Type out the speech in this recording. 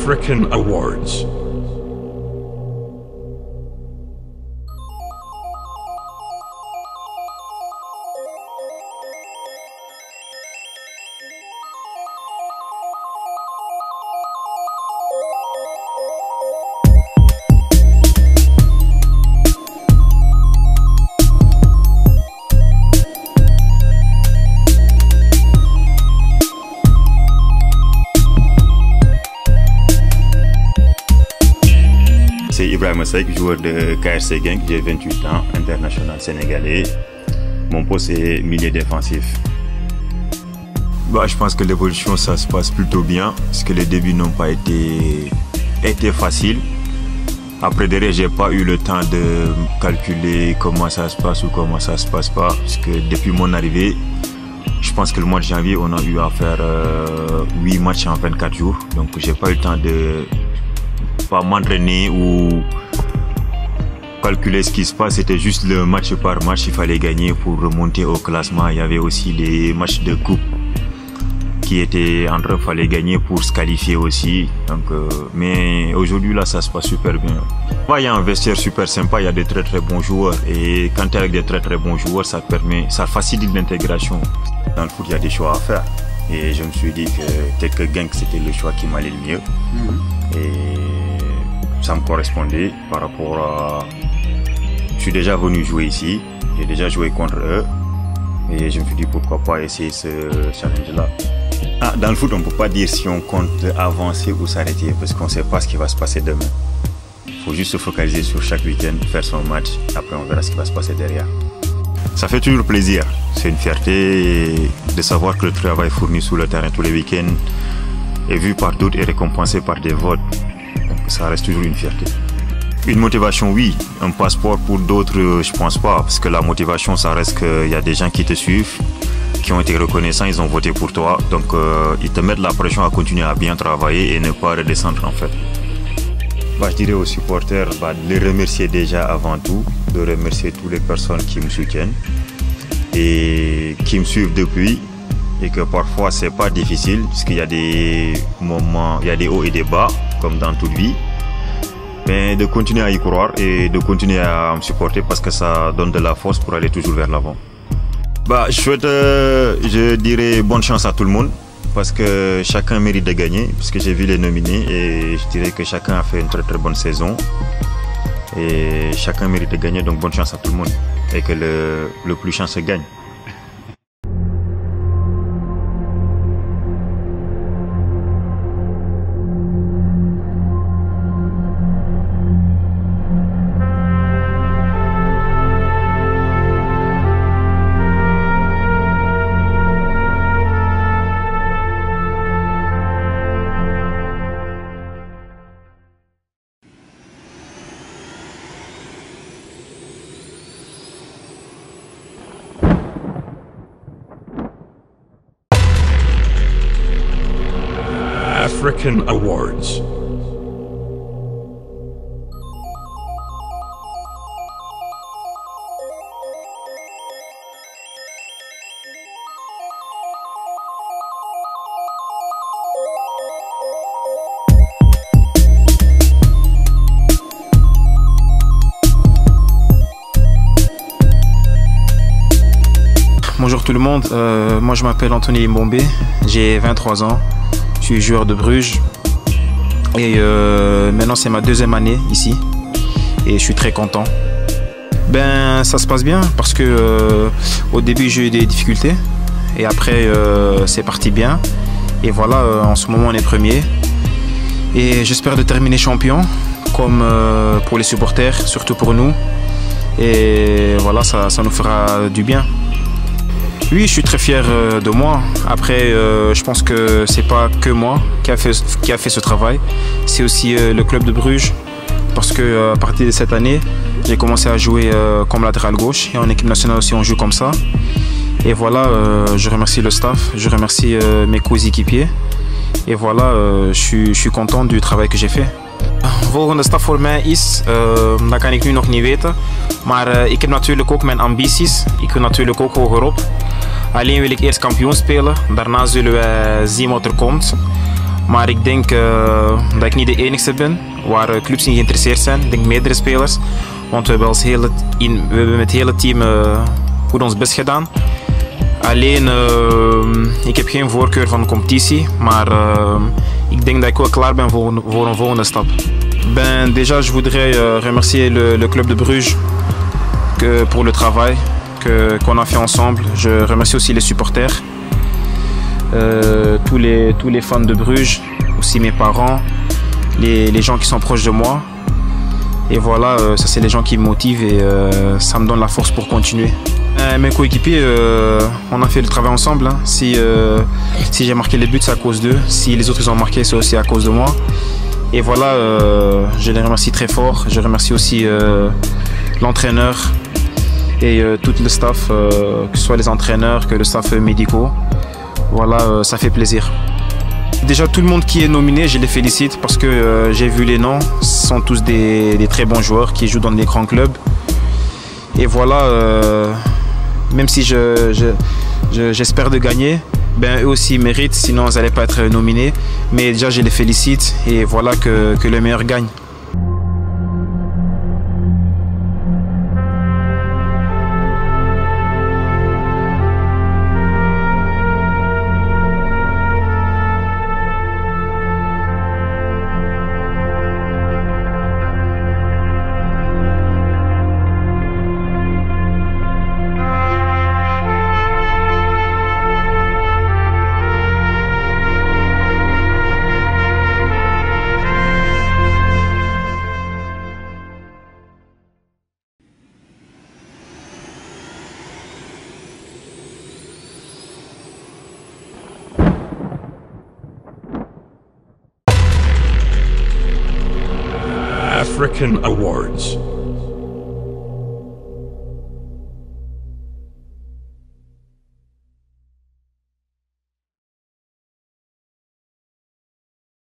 African Awards. C'est Ibrahima Seck, joueur de KRC Genk, j'ai 28 ans, international sénégalais. Mon poste est milieu défensif. Je pense que l'évolution ça se passe plutôt bien, parce que les débuts n'ont pas été faciles. Après derrière, j'ai pas eu le temps de calculer comment ça se passe ou comment ça se passe pas, parce que depuis mon arrivée, je pense que le mois de janvier, on a eu à faire 8 matchs en 24 jours. Donc j'ai pas eu le temps de pas m'entraîner ou calculer ce qui se passe. C'était juste le match par match, il fallait gagner pour remonter au classement. Il y avait aussi des matchs de coupe qui étaient en train, il fallait gagner pour se qualifier aussi. Donc, mais aujourd'hui là ça se passe super bien. Il y a un vestiaire super sympa, il y a des très bons joueurs, et quand tu es avec des très bons joueurs, ça facilite l'intégration. Dans le foot il y a des choix à faire, et je me suis dit que peut-être que Genk c'était le choix qui m'allait le mieux. Et ça me correspondait par rapport à... Je suis déjà venu jouer ici, j'ai déjà joué contre eux, et je me suis dit pourquoi pas essayer ce challenge-là. Dans le foot, on ne peut pas dire si on compte avancer ou s'arrêter, parce qu'on ne sait pas ce qui va se passer demain. Il faut juste se focaliser sur chaque week-end, faire son match, après on verra ce qui va se passer derrière. Ça fait toujours plaisir, c'est une fierté de savoir que le travail fourni sur le terrain tous les week-ends est vu par d'autres et récompensé par des votes. Donc ça reste toujours une fierté. Une motivation, oui. Un passeport pour d'autres, je pense pas. Parce que la motivation, ça reste qu'il y a des gens qui te suivent, qui ont été reconnaissants, ils ont voté pour toi. Donc ils te mettent la pression à continuer à bien travailler et ne pas redescendre en fait. Je dirais aux supporters de les remercier déjà avant tout, de remercier toutes les personnes qui me soutiennent et qui me suivent depuis. Et que parfois c'est pas difficile, parce qu'il y a des moments, il y a des hauts et des bas, comme dans toute vie. Mais de continuer à y croire et de continuer à me supporter, parce que ça donne de la force pour aller toujours vers l'avant. Je dirais bonne chance à tout le monde, parce que chacun mérite de gagner, parce que j'ai vu les nominés et je dirais que chacun a fait une très bonne saison. Et chacun mérite de gagner, donc bonne chance à tout le monde. Et que le plus chanceux gagne. African Awards. Bonjour tout le monde, moi je m'appelle Anthony Limbombe, j'ai 23 ans, je suis joueur de Bruges et maintenant c'est ma deuxième année ici et je suis très content. Ça se passe bien parce que au début j'ai eu des difficultés et après c'est parti bien et voilà, en ce moment on est premier et j'espère de terminer champion comme pour les supporters, surtout pour nous, et voilà, ça nous fera du bien. Oui, je suis très fier de moi. Après, je pense que c'est pas que moi qui a fait ce travail. C'est aussi le club de Bruges. Parce que à partir de cette année, j'ai commencé à jouer comme latéral gauche. Et en équipe nationale aussi, on joue comme ça. Et voilà, je remercie le staff, je remercie mes coéquipiers. Et voilà, je suis content du travail que j'ai fait. Volgende stap voor mij is, dat kan ik nu nog niet weten, maar ik heb natuurlijk ook mijn ambities. Ik wil natuurlijk ook hogerop. Alleen wil ik eerst kampioen spelen, daarna zullen wij zien wat er komt. Maar ik denk dat ik niet de enige ben waar clubs in geïnteresseerd zijn. Ik denk meerdere spelers. Want we hebben, we hebben met het hele team goed ons best gedaan. Alleen, ik heb geen voorkeur van de competitie. Maar ik denk dat ik wel klaar ben voor een volgende stap. Déjà, je voudrais remercier le club de Bruges pour le travail qu'on a fait ensemble. Je remercie aussi les supporters, tous les fans de Bruges, aussi mes parents, les gens qui sont proches de moi. Et voilà, ça c'est les gens qui me motivent et ça me donne la force pour continuer. Mes coéquipiers, on a fait le travail ensemble. Hein. Si j'ai marqué les buts, c'est à cause d'eux. Si les autres ils ont marqué, c'est aussi à cause de moi. Et voilà, je les remercie très fort. Je remercie aussi l'entraîneur et tout le staff, que ce soit les entraîneurs, que le staff médicaux. Voilà, ça fait plaisir. Déjà, tout le monde qui est nominé, je les félicite parce que j'ai vu les noms. Ce sont tous des très bons joueurs qui jouent dans des grands clubs. Et voilà, même si j'espère de gagner, eux aussi méritent, sinon ils n'allaient pas être nominés. Mais déjà, je les félicite et voilà que le meilleur gagne. African Awards.